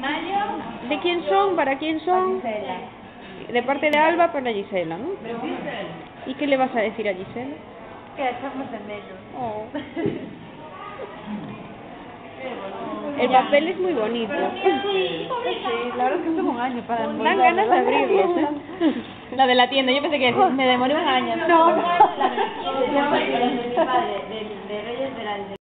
Mayo. ¿De quién son? ¿Para quién son? Gisela. De parte de Alba para Gisela, ¿no? ¿Y qué le vas a decir a Gisela? Que echamos de menos. Oh. El papel es muy bonito. Sí, la verdad es que tuvo un año para Dan ganas de abrirlos, ¿eh? La de la tienda, yo pensé que me demoré un año. No. La de de mi padre, de Reyes de la